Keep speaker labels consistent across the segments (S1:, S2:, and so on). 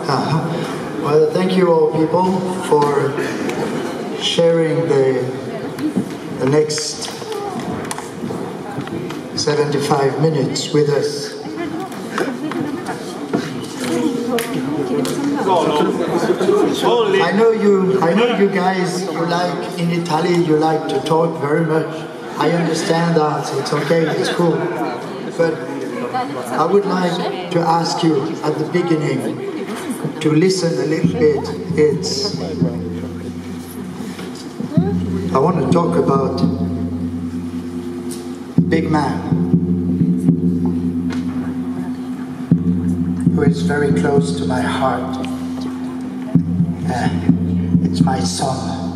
S1: Well, thank you all people for sharing the next 75 minutes with us. I know you guys, you like, in Italy, you like to talk very much. I understand that, it's okay, it's cool. But I would like to ask you at the beginning to listen a little bit. I want to talk about big man who is very close to my heart. It's my son.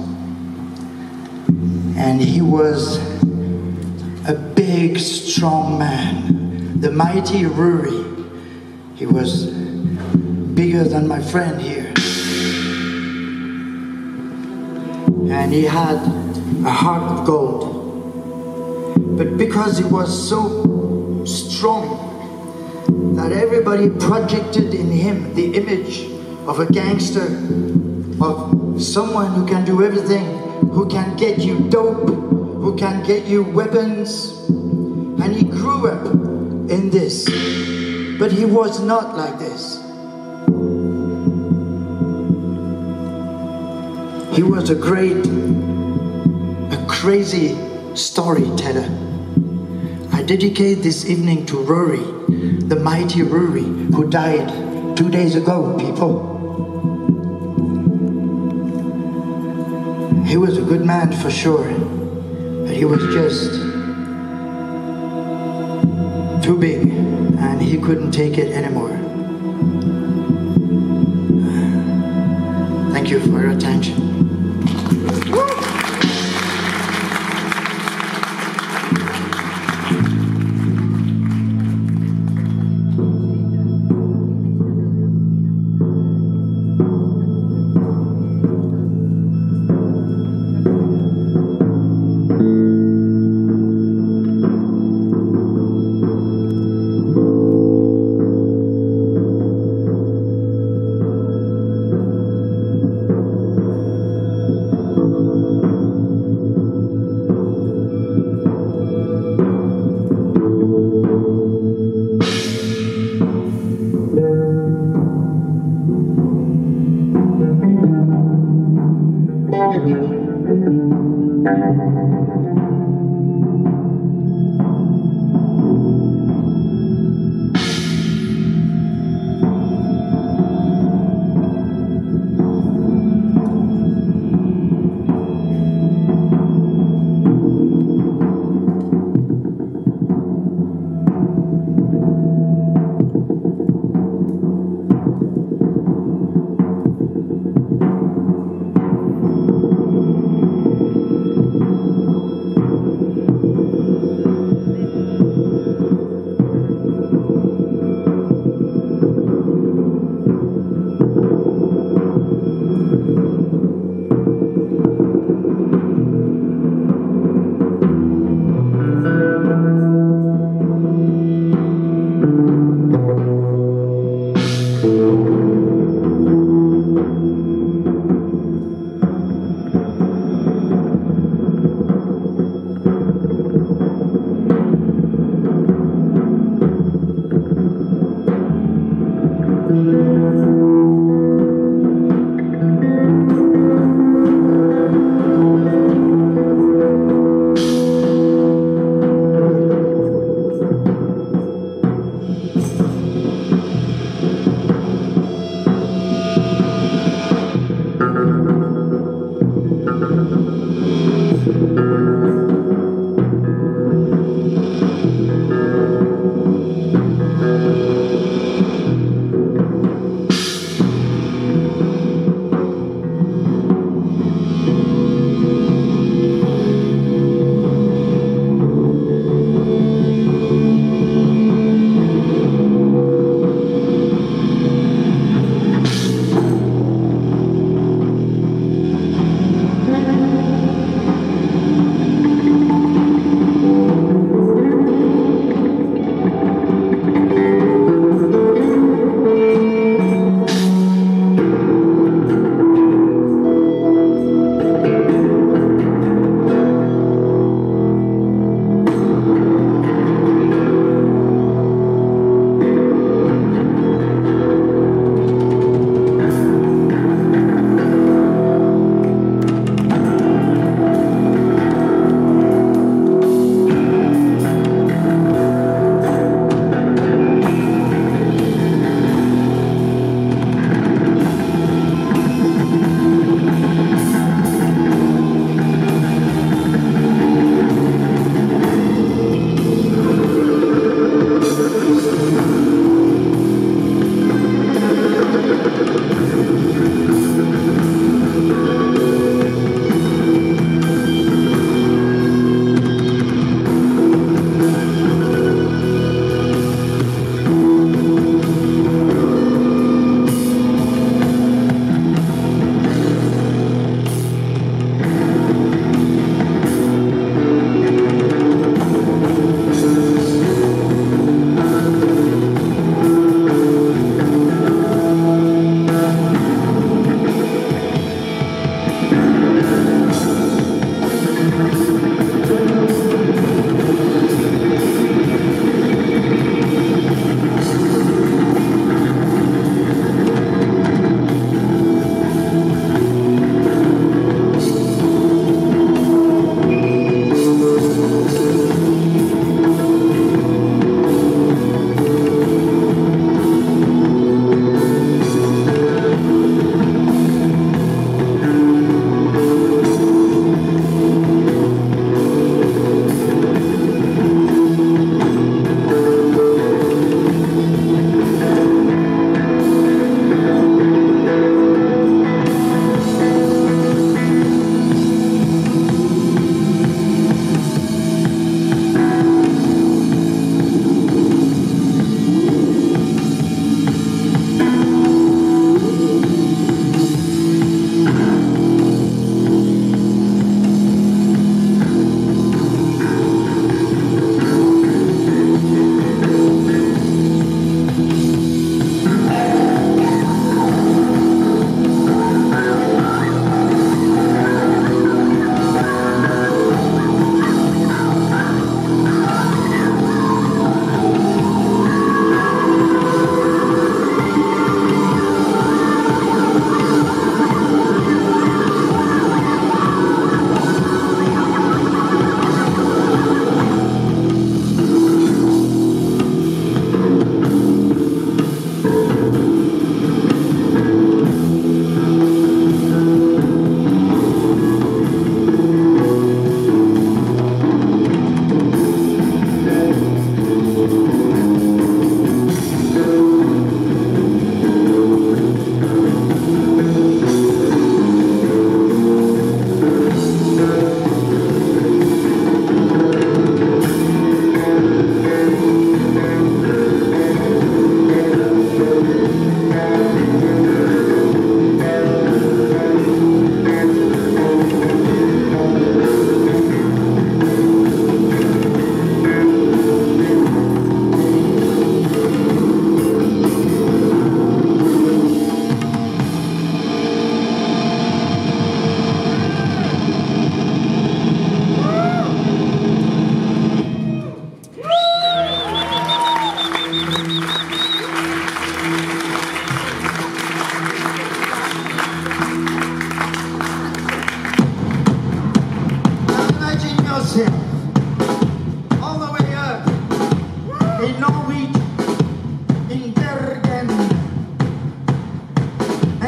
S1: And he was a big, strong man, the mighty Ruri. He was bigger than my friend here. And he had a heart of gold. But because he was so strong that everybody projected in him the image of a gangster, of someone who can do everything, who can get you dope, who can get you weapons. And he grew up in this. But he was not like this. He was a crazy storyteller. I dedicate this evening to Ruri, the mighty Ruri, who died 2 days ago, people. He was a good man for sure, but he was just too big and he couldn't take it anymore. Thank you for your attention.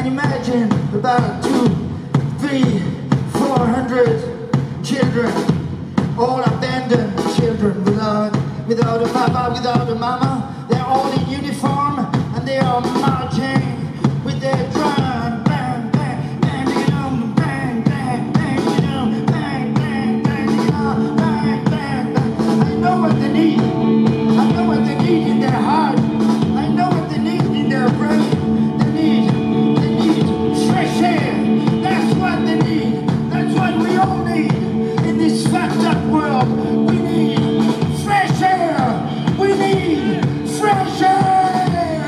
S1: imagine about 200, 300, 400 children, all abandoned children without a papa, without a mama. They're all in uniform and they are marching with their drum. Bang, bang, bang, bang, bang, bang, bang, bang, bang, bang, bang, bang, bang. I know what they need. I know what they need in their heart. I know what they need in their brain. They need fresh air. That's what they need. That's what we all need in this fucked up world. We need fresh air. We need fresh air.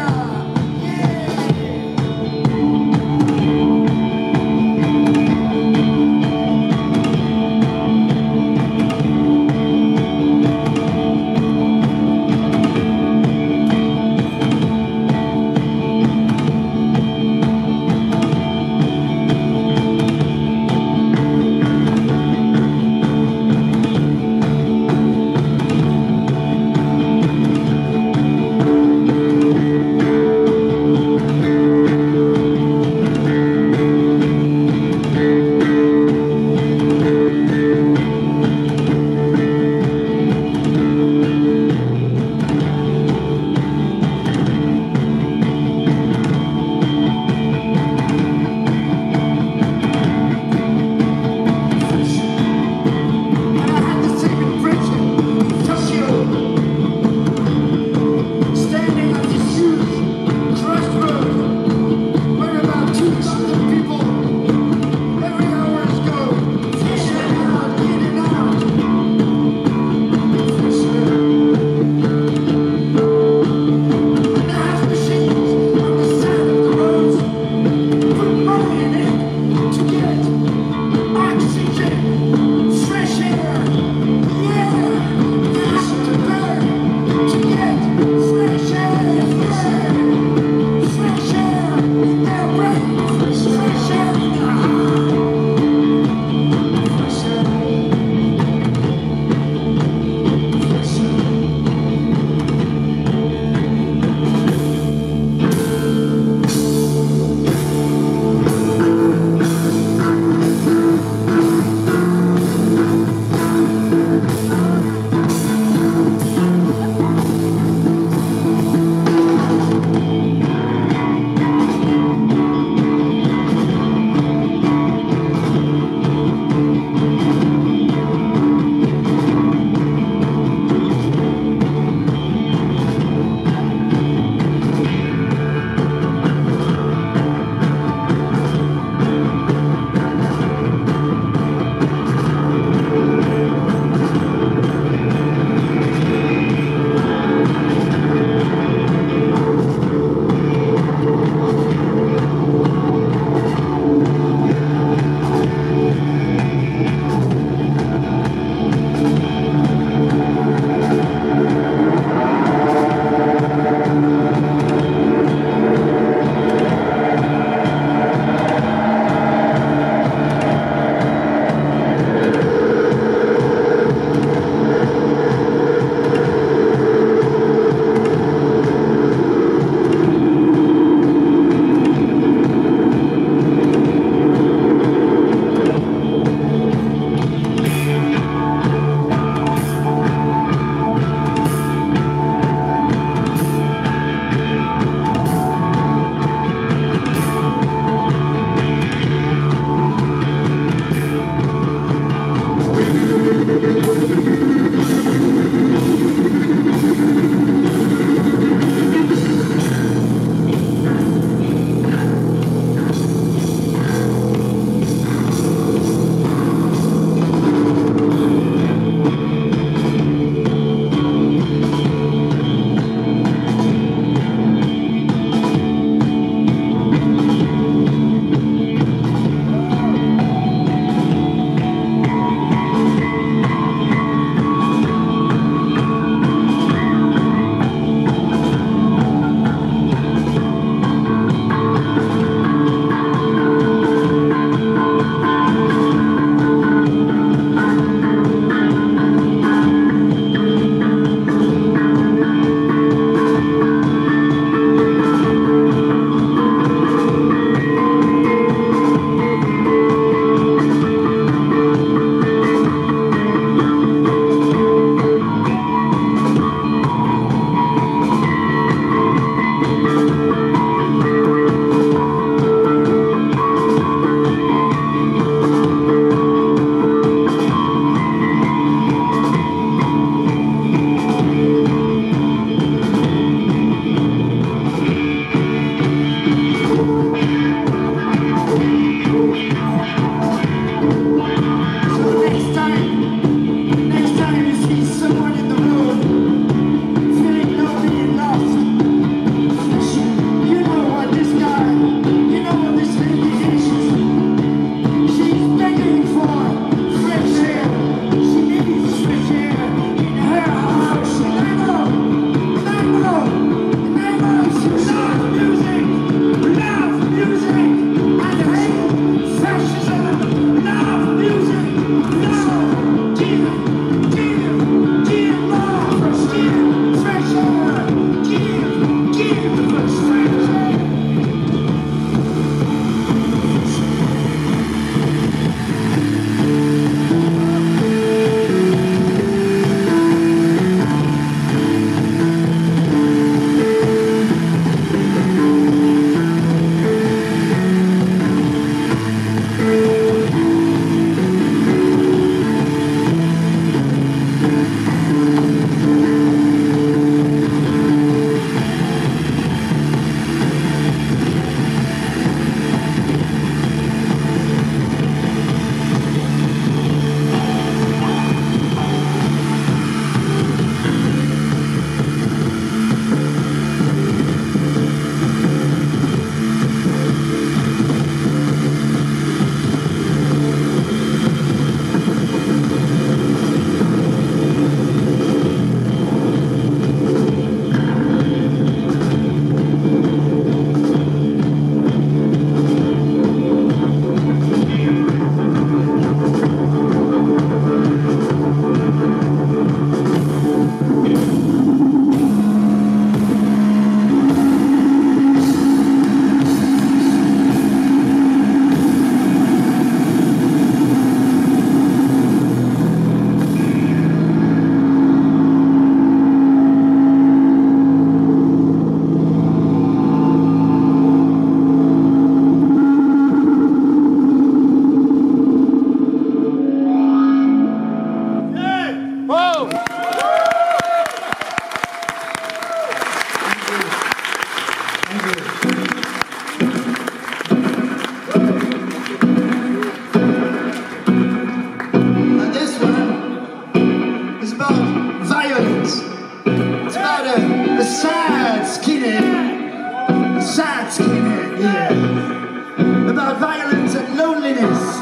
S1: violence and loneliness.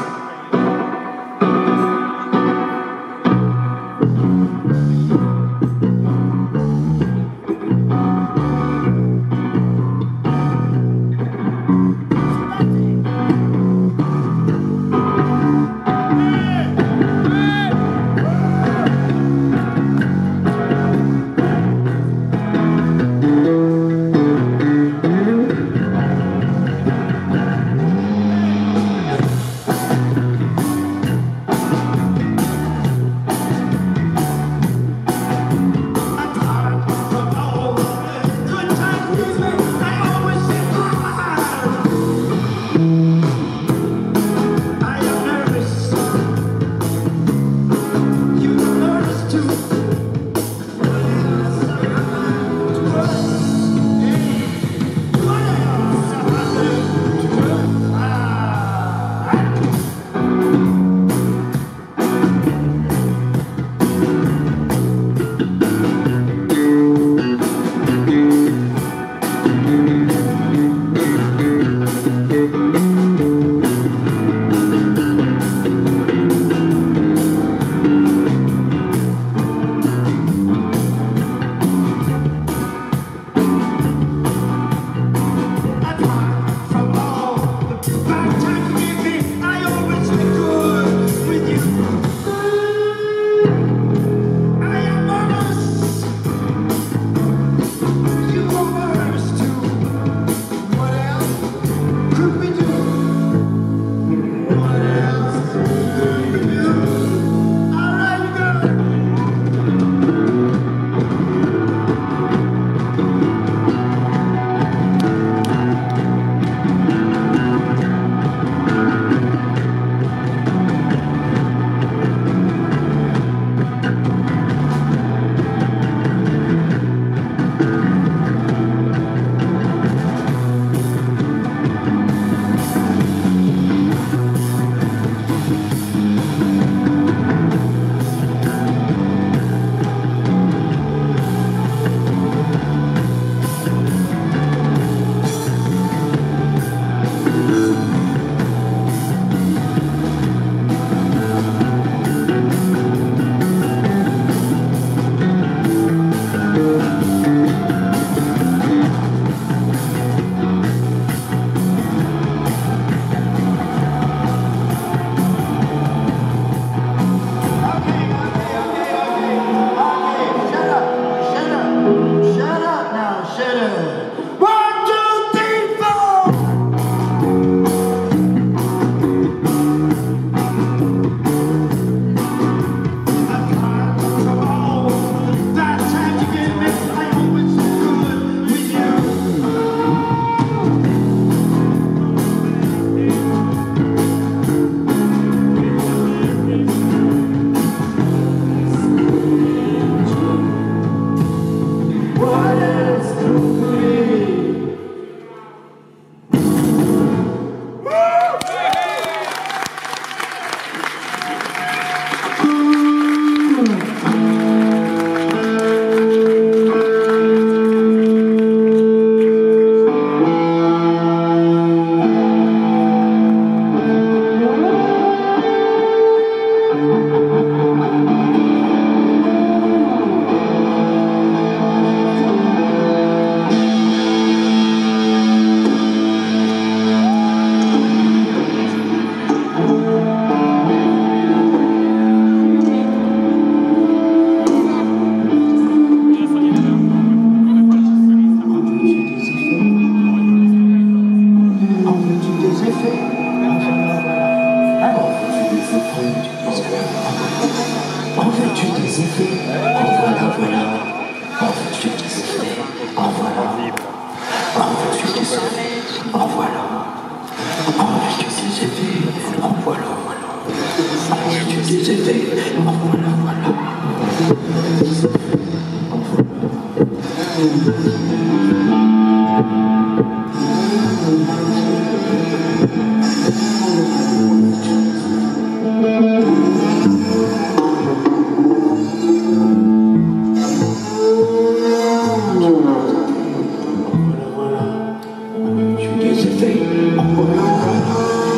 S2: Je suis des effets, en voilà.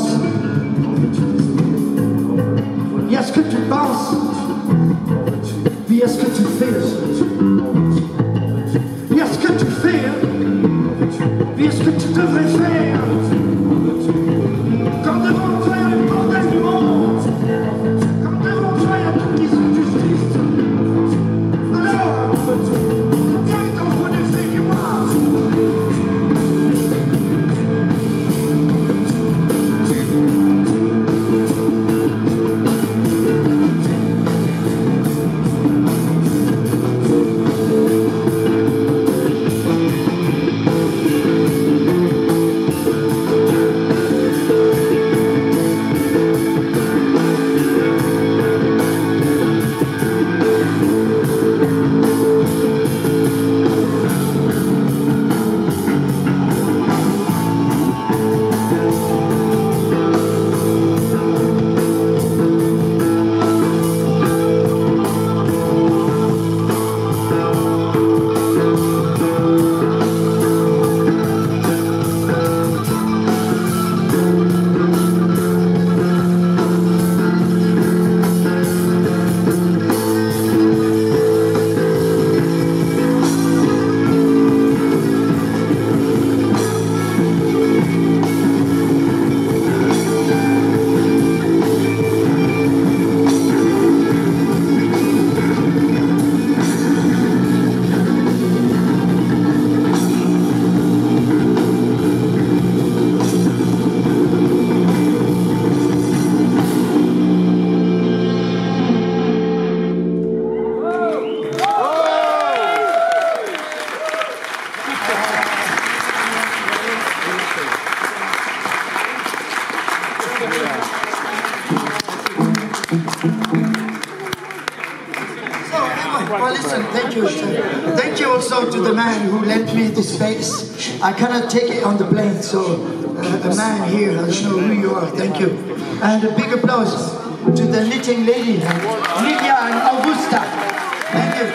S1: penses? Il y a ce que tu penses, puis il y a ce que tu fais. Il y a ce que tu fais, puis il y a ce que tu devrais faire. Quand devant toi il y a le bordel du monde, quand devant toi il y a toute l'injustice, alors, viens t'en connaissez que moi. Well, listen, thank you. Thank you also to the man who lent me this space. I cannot take it on the plane, so a man here, I don't know who you are, thank you. And a big applause to the knitting lady, Lydia and Augusta. Thank you.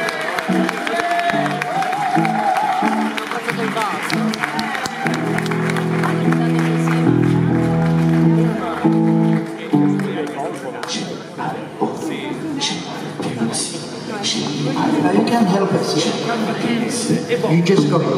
S1: You can't help us, yeah? You just go.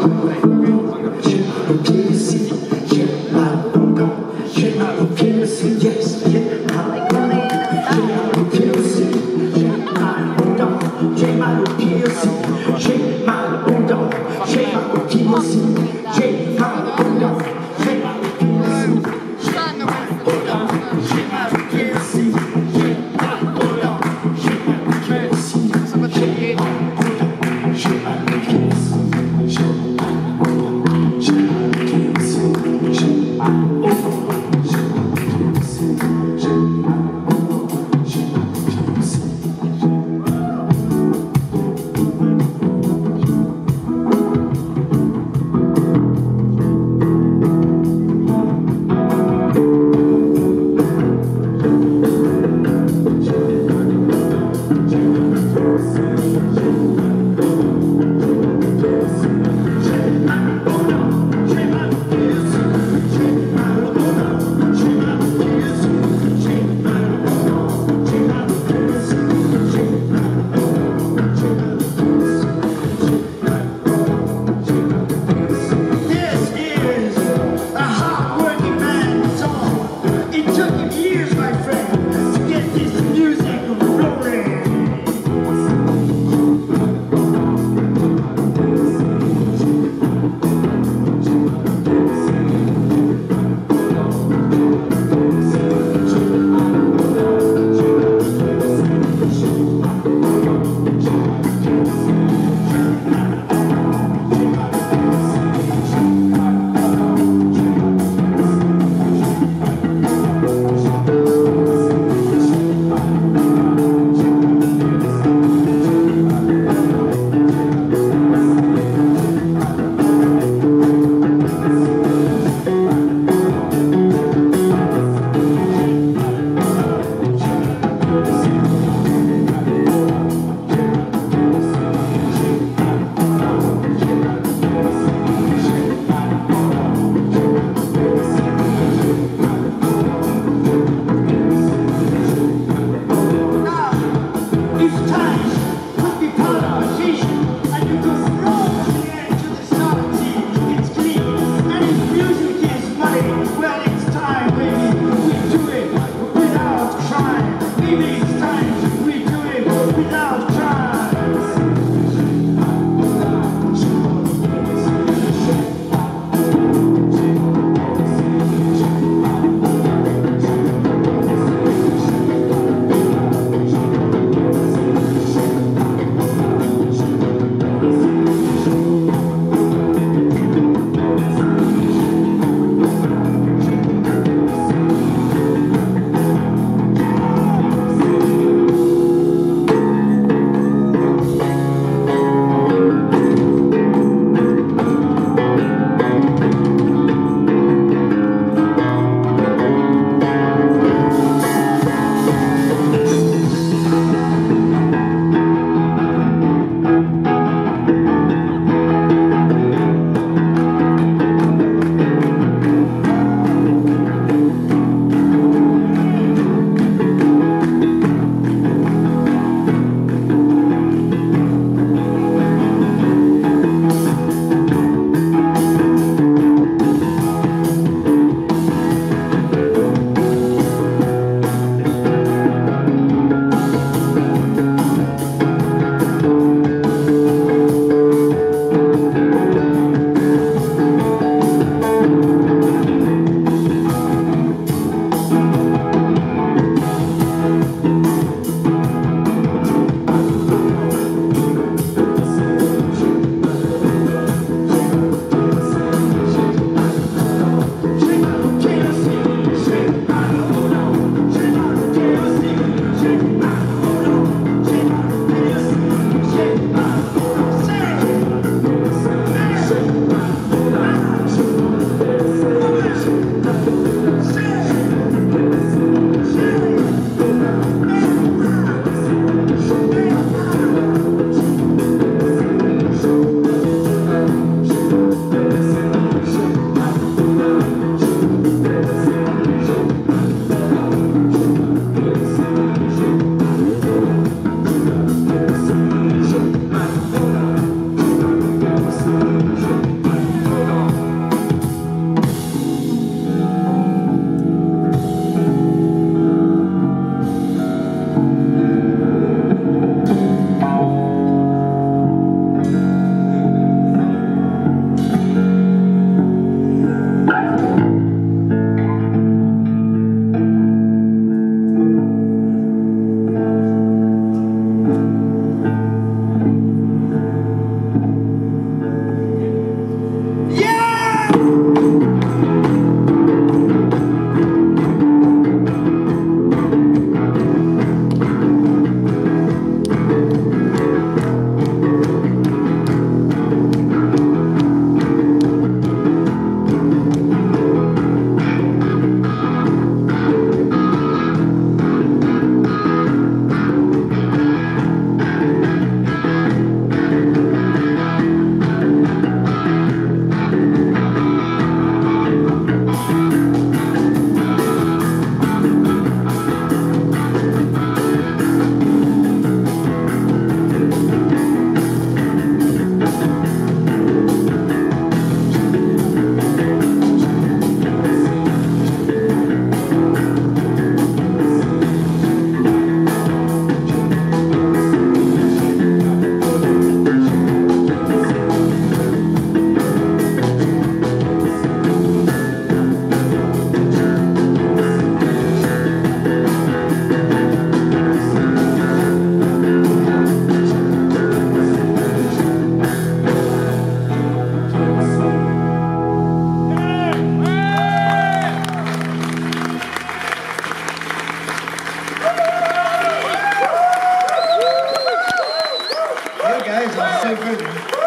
S1: so good.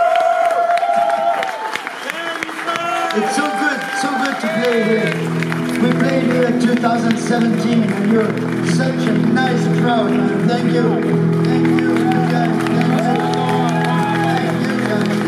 S1: It's so good to play here. We played here in 2017 and you're such a nice crowd, man. Thank you. Thank you, you guys. Thank you. Thank you, guys.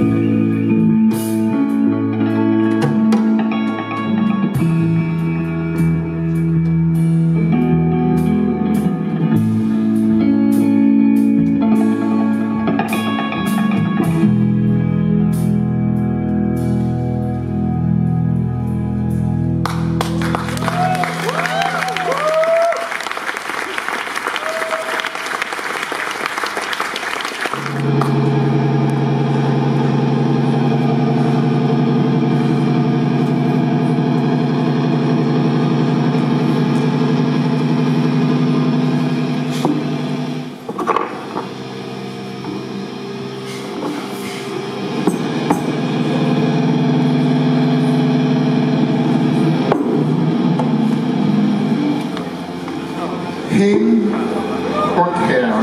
S2: Hin und her,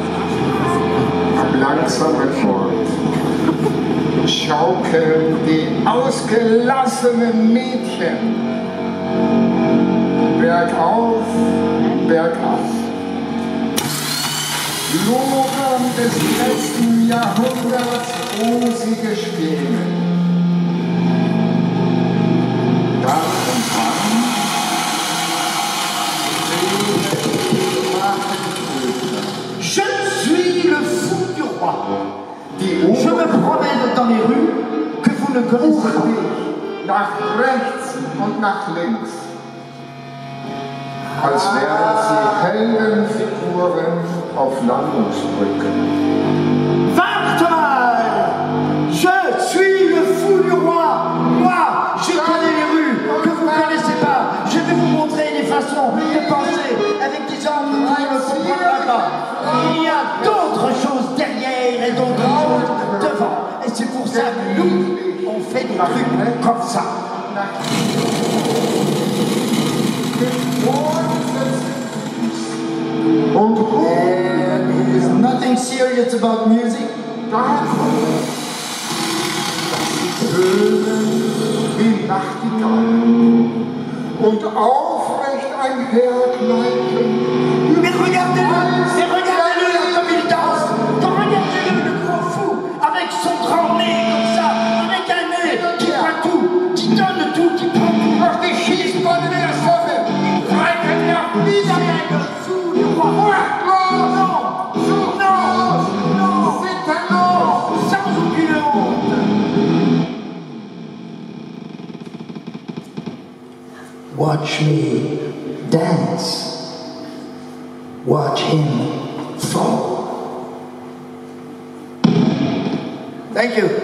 S2: am langsamen Ort, schaukeln die ausgelassenen Mädchen, bergauf, bergab. Lorem des letzten Jahrhunderts rosige Spiele. Dann und wann
S1: Je suis le fou du roi. Je me promène dans les rues que vous ne connaissez pas.
S2: Nach rechts und nach links, als wären sie Heldenfiguren auf Landungsbrücken.
S1: Warte mal! Je suis le fou du roi. Moi, je connais les rues que vous ne connaissez pas. Je vais vous montrer les façons de penser avec des gens qui ne comprennent pas. Il y a d'autres choses derrière et d'autres choses devant. Et c'est pour ça que nous, on fait des trucs comme ça. There is nothing serious about music.
S2: Wie Nachtigallen und aufrecht einhergleiten.
S1: Mais regardez-le comme il danse. Regardez-le, le gros fou, avec son grand nez comme ça, avec un nez qui voit tout, qui donne tout, qui prend tout.
S2: Doch die Schießbahn in der Sonne reiten nach
S1: C'est le fou du roi. Non, sans aucune honte. Watch me dance. Watch him fall. Thank you.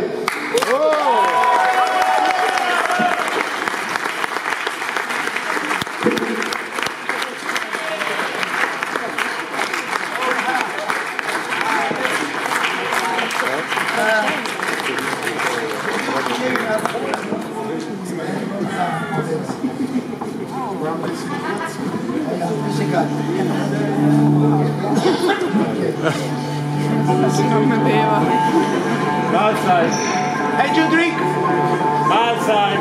S3: Mahlzeit.
S1: Hey, do you drink?
S3: Mahlzeit.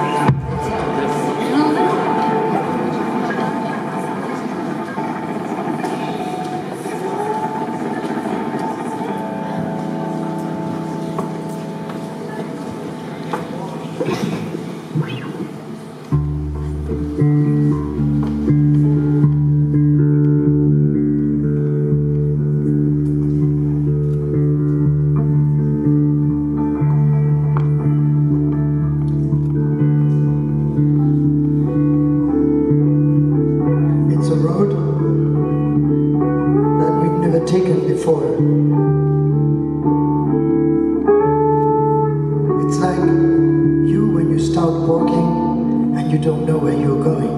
S1: Taken before. It's like you when you start walking and you don't know where you're going.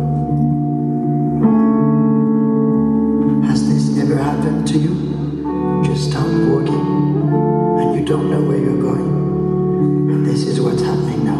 S1: Has this ever happened to you? Just start walking and you don't know where you're going. And this is what's happening now.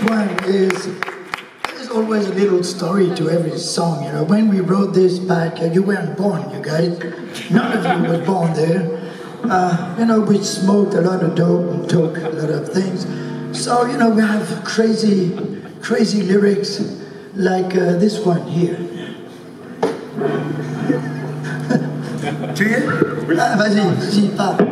S1: one is, there's always a little story to every song, you know. When we wrote this back, you weren't born, you guys. None of you were born there. You know, we smoked a lot of dope and took a lot of things. So, you know, we have crazy lyrics like this one here. Tu es? Ah, vas-y, parle.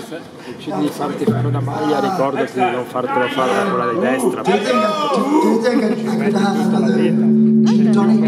S3: Decidi di farti fare una maglia, ricordati di non fartelo fare da quella di destra.
S1: Do you think I could have another gin tonic?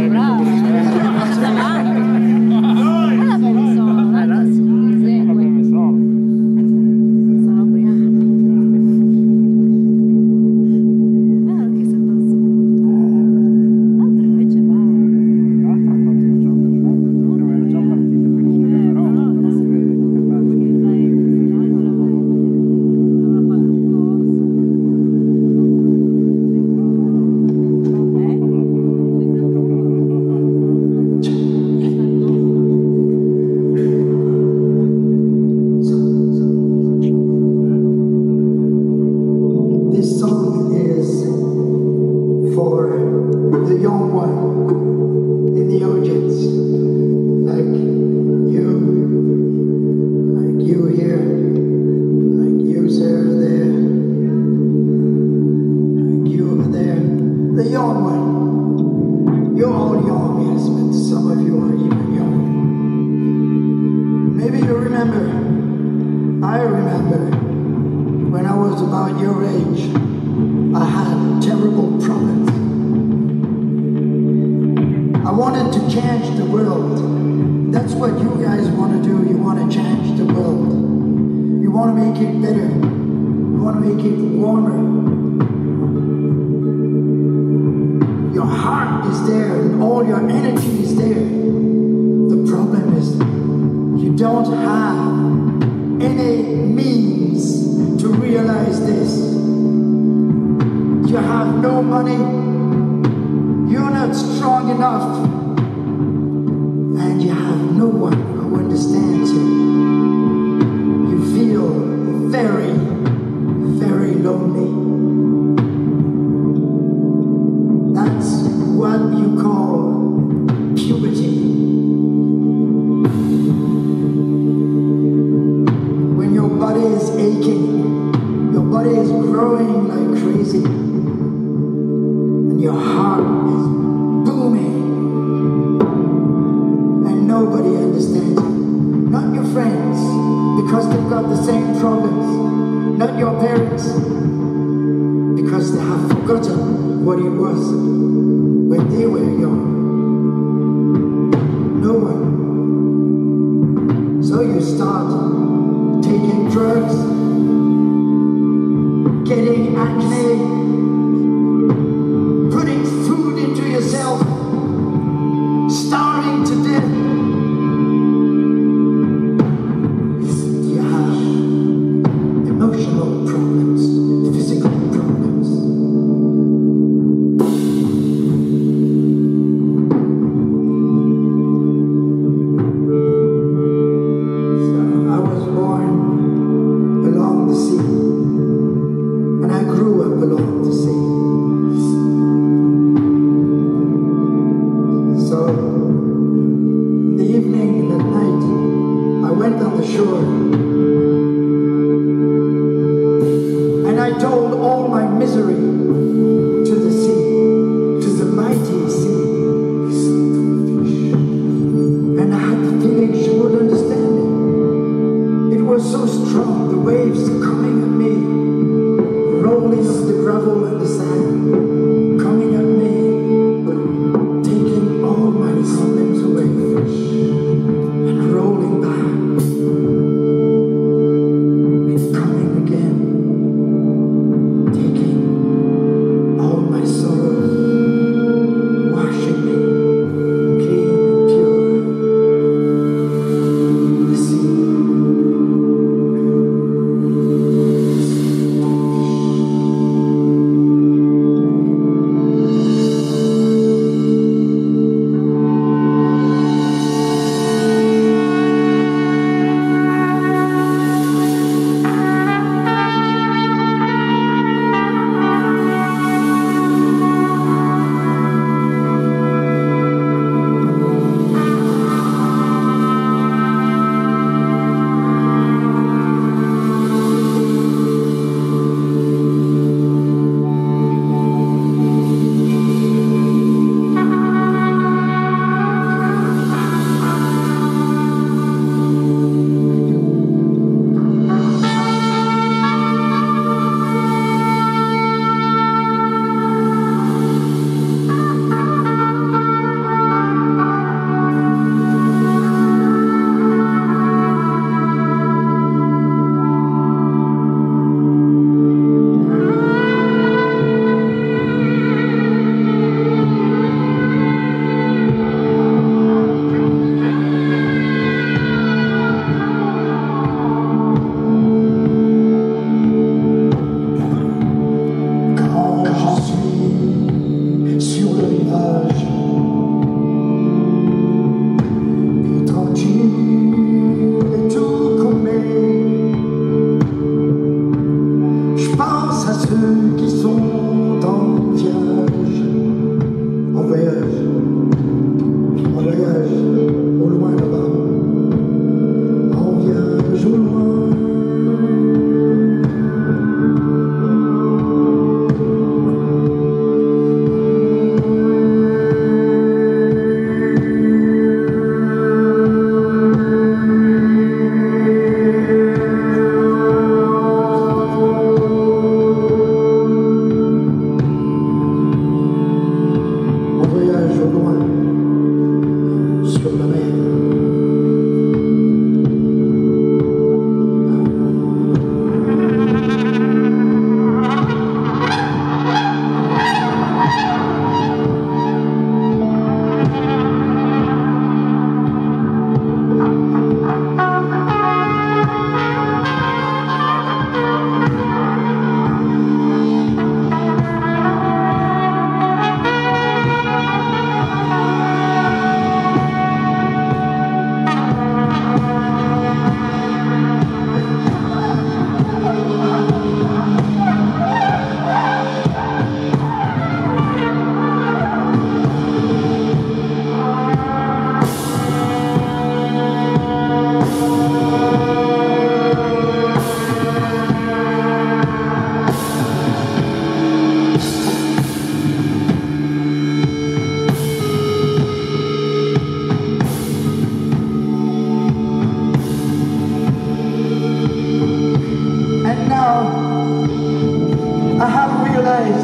S1: realized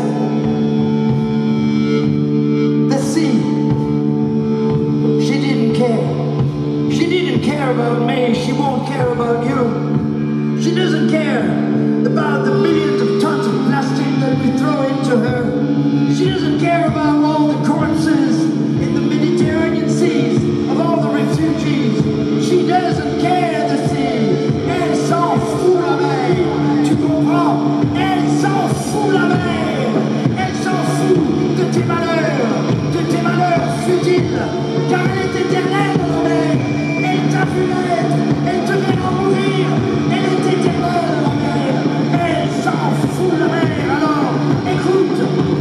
S1: the sea, she didn't care. She didn't care about me, she won't care about you. She doesn't care about the millions of tons of plastic that we throw into her. She doesn't care about all the corpses in the Mediterranean seas of all the refugees. She doesn't care, the sea. Elle s'en fout la mer. Tu comprends? Elle s'en fout la mer. Elle s'en fout de tes malheurs futiles. Car elle est éternelle, la mer. Elle t'a vu naître, elle te verra mourir. Elle est éternelle, la mer. Elle s'en fout la mer. Alors, écoute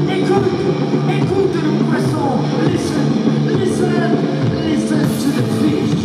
S1: le poisson. Listen to the fish.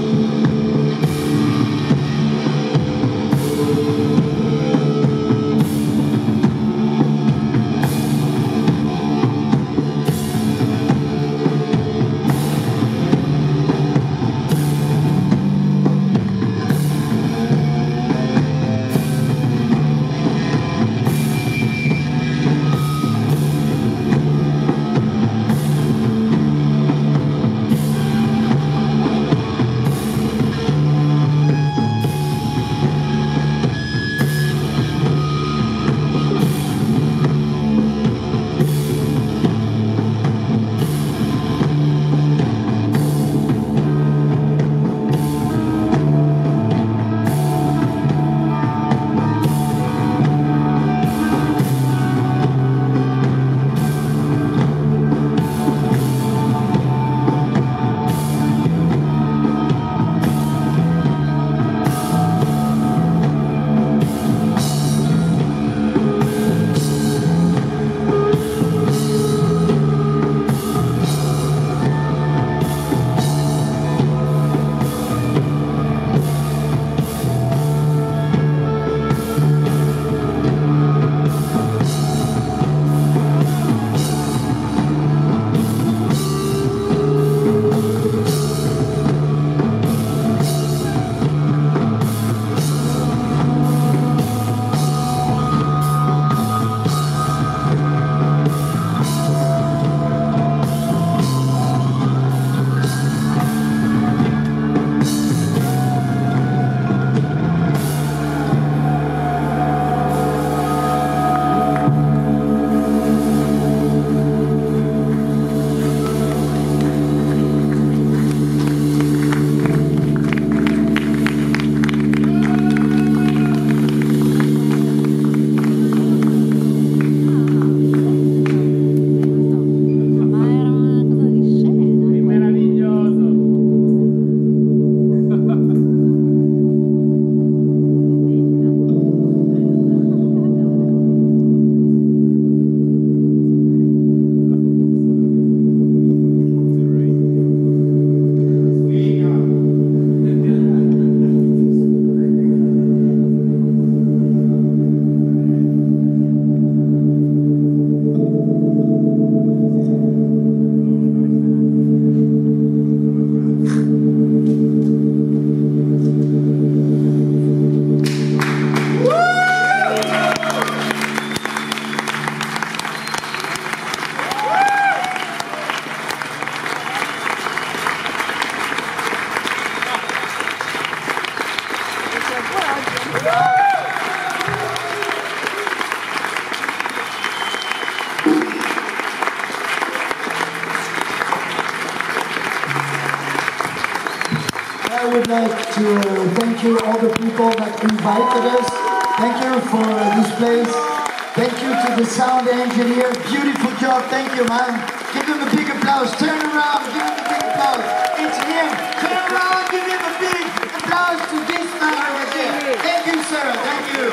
S4: I would like to thank you, all the people that invited us. Thank you for this place. Thank you to the sound engineer. Beautiful job. Thank you, man. Give him a big applause. Turn around. Give him a big applause. It's him. Turn around. Give him a big applause to this man over there. Thank you, sir. Thank you.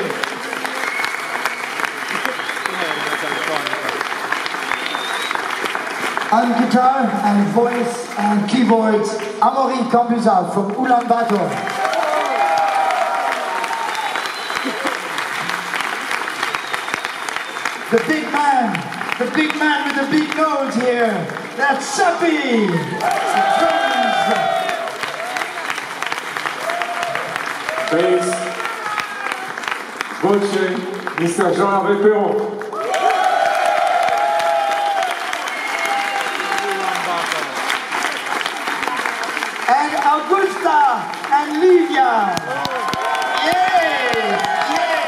S4: On guitar and voice and keyboards, Amaury Cambuza from Ulaanbaatar. The big man with the big nose here, that's Sappi!
S5: Bass, voce, Mr. Jean-Hervé Perron.
S4: Livia! Yay! Yay!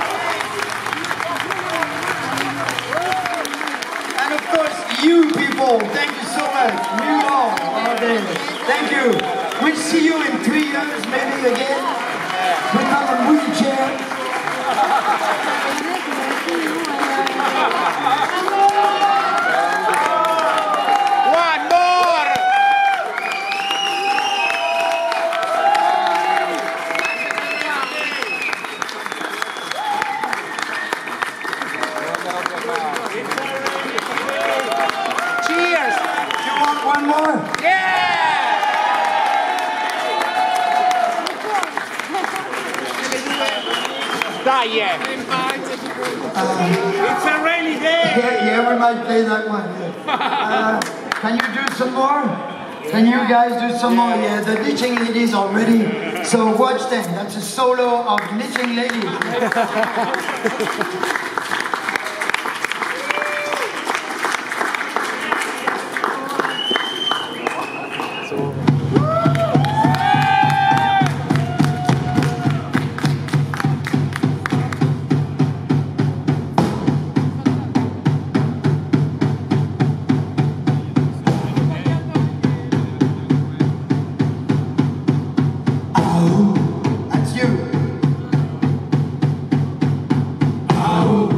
S4: And of course, you people, thank you so much. You all are there. Thank you. We'll see you in 3 years, maybe again. With another wheelchair.
S2: One more! Cheers!
S4: You want one more?
S2: Dai! It's a rainy day!
S4: Yeah, we might play that one. Yeah. Can you do some more? Can you guys do some more? Yeah, the Knitting Ladies are ready. So watch them. That's a solo of Knitting Ladies. That's you.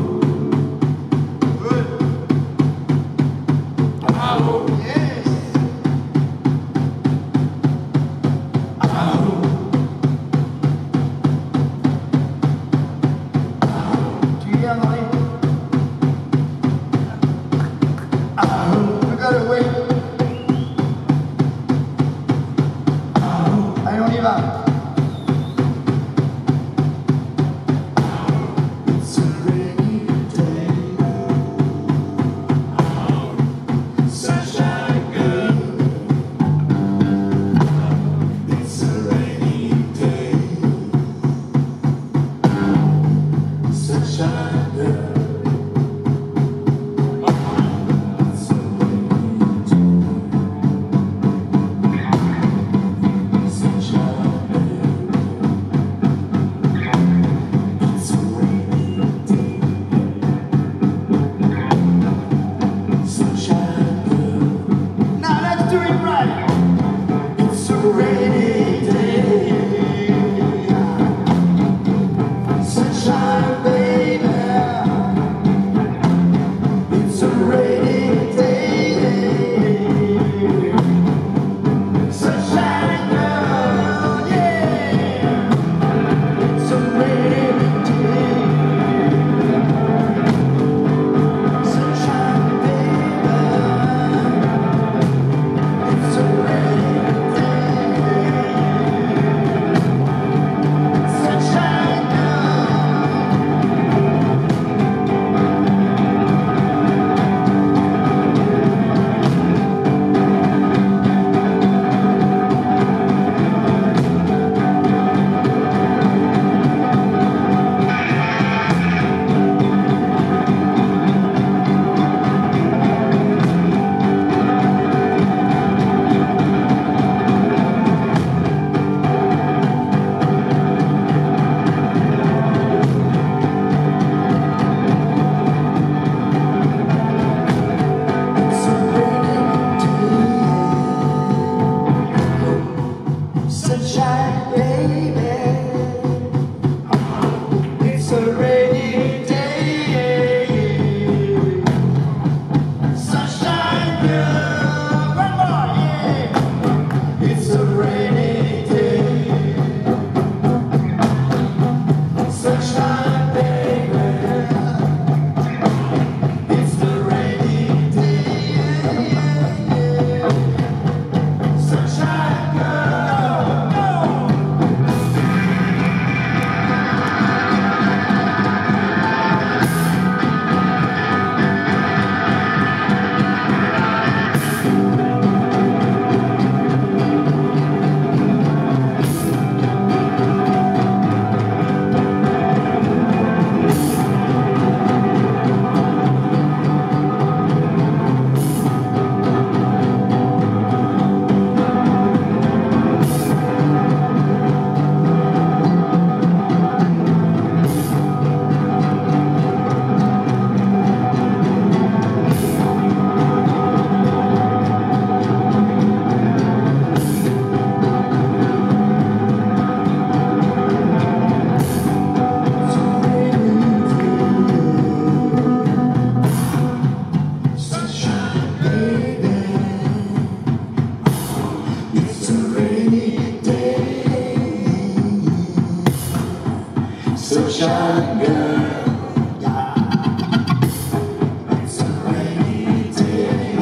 S6: sunshine girl. Yeah. It's a rainy day.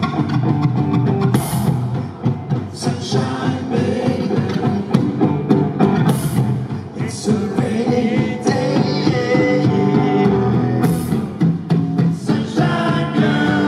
S6: Sunshine baby. It's a rainy day. Sunshine girl.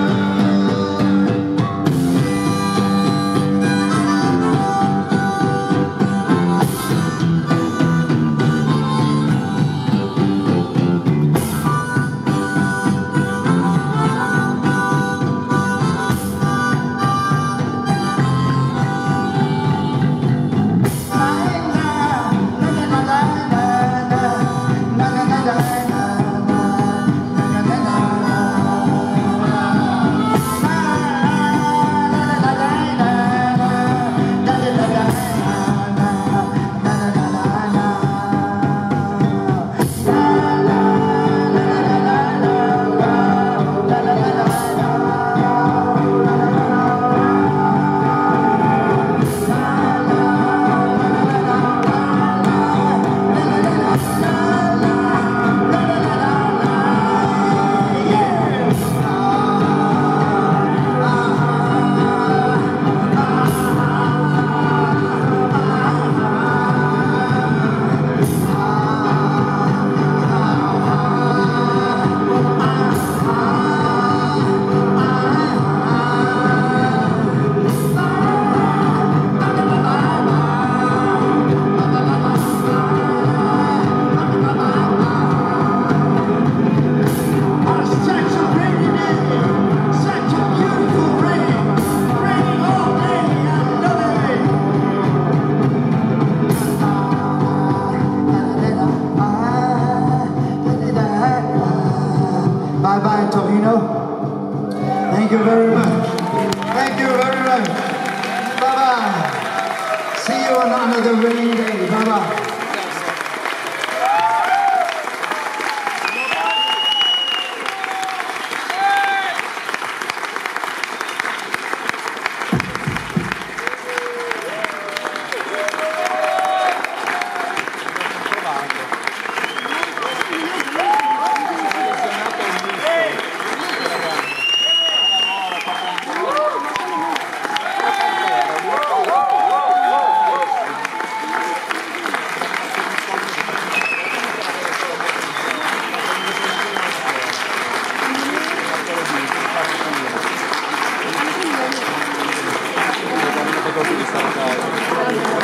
S4: Bye-bye, Torino. Thank you very much. Thank you very much. Bye-bye. See you on another rainy day. Bye-bye.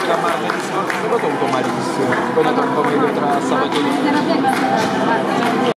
S3: Poi è andato un po' meglio tra sabato e domenica.